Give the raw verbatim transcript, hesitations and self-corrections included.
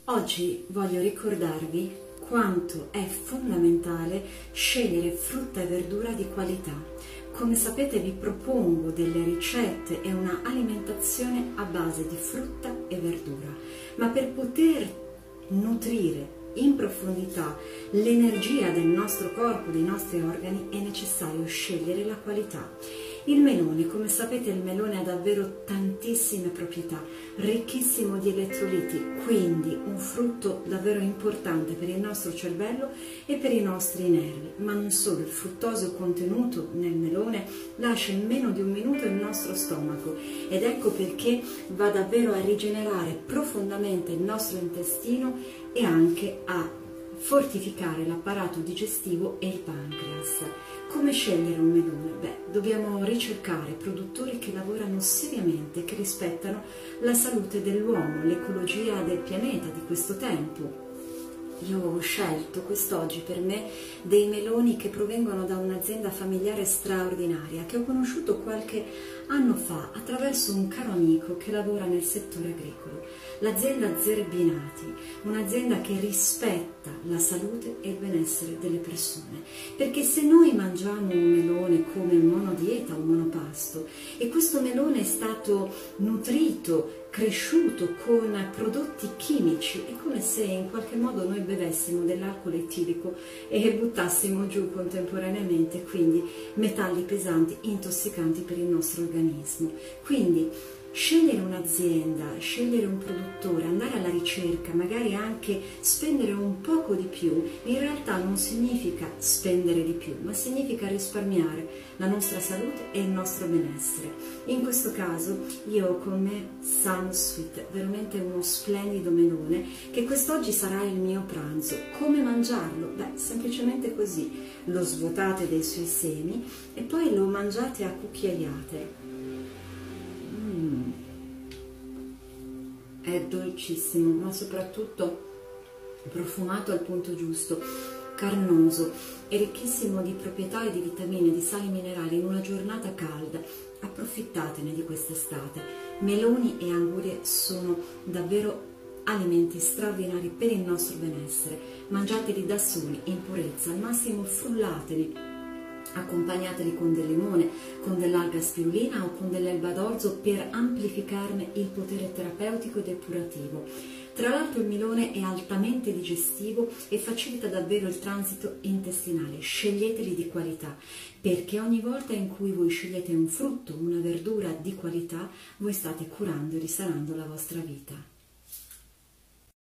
Oggi voglio ricordarvi quanto è fondamentale scegliere frutta e verdura di qualità. Come sapete vi propongo delle ricette e una alimentazione a base di frutta e verdura, ma per poter nutrire in profondità l'energia del nostro corpo, dei nostri organi, è necessario scegliere la qualità. Il melone, come sapete, il melone ha davvero tantissime proprietà, ricchissimo di elettroliti, quindi un frutto davvero importante per il nostro cervello e per i nostri nervi. Ma non solo, il fruttoso contenuto nel melone lascia in meno di un minuto il nostro stomaco ed ecco perché va davvero a rigenerare profondamente il nostro intestino e anche a fortificare l'apparato digestivo e il pancreas. Come scegliere un melone? Beh, dobbiamo ricercare produttori che lavorano seriamente, che rispettano la salute dell'uomo, l'ecologia del pianeta di questo tempo. Io ho scelto quest'oggi per me dei meloni che provengono da un'azienda familiare straordinaria che ho conosciuto qualche anno fa attraverso un caro amico che lavora nel settore agricolo, l'azienda Zerbinati, un'azienda che rispetta la salute e il benessere delle persone, perché se noi mangiamo un melone come monodieta o monopasto e questo melone è stato nutrito, cresciuto con prodotti chimici, è come se in qualche modo noi bevessimo dell'alcol etilico e buttassimo giù contemporaneamente quindi metalli pesanti intossicanti per il nostro organismo. Quindi scegliere un'azienda, scegliere un produttore, andare alla ricerca, magari anche spendere un poco di più, in realtà non significa spendere di più, ma significa risparmiare la nostra salute e il nostro benessere. In questo caso io ho con me Sunsweet, veramente uno splendido melone che quest'oggi sarà il mio pranzo. Come mangiarlo? Beh, semplicemente così, lo svuotate dei suoi semi e poi lo mangiate a cucchiaiate. È dolcissimo, ma soprattutto profumato al punto giusto, carnoso e ricchissimo di proprietà e di vitamine, di sali minerali in una giornata calda. Approfittatene di quest'estate. Meloni e angurie sono davvero alimenti straordinari per il nostro benessere. Mangiateli da soli, in purezza, al massimo frullateli. Accompagnateli con del limone, con dell'alga spirulina o con dell'elba d'orzo per amplificarne il potere terapeutico e depurativo. Tra l'altro il melone è altamente digestivo e facilita davvero il transito intestinale. Sceglieteli di qualità, perché ogni volta in cui voi scegliete un frutto, una verdura di qualità, voi state curando e risanando la vostra vita.